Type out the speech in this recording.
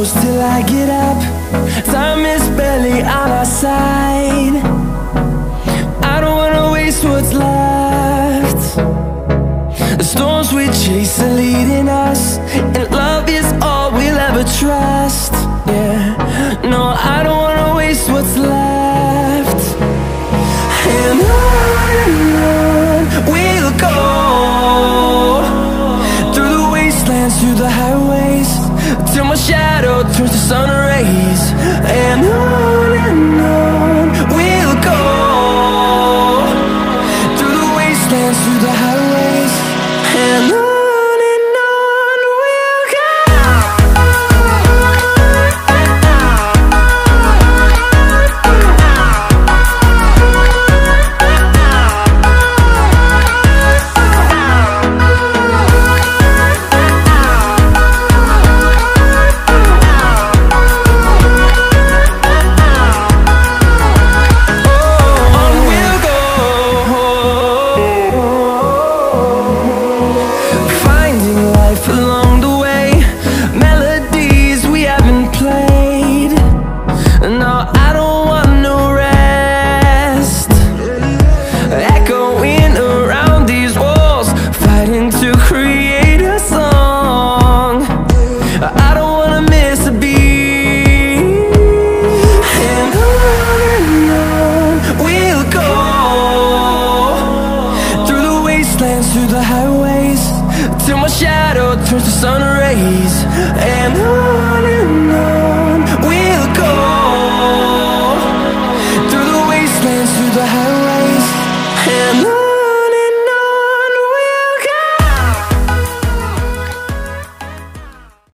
close till I get up. Time is barely on our side. I don't wanna waste what's left. The storms we chase are leading us, and love is all we'll ever trust. Yeah, no, I don't wanna waste what's left.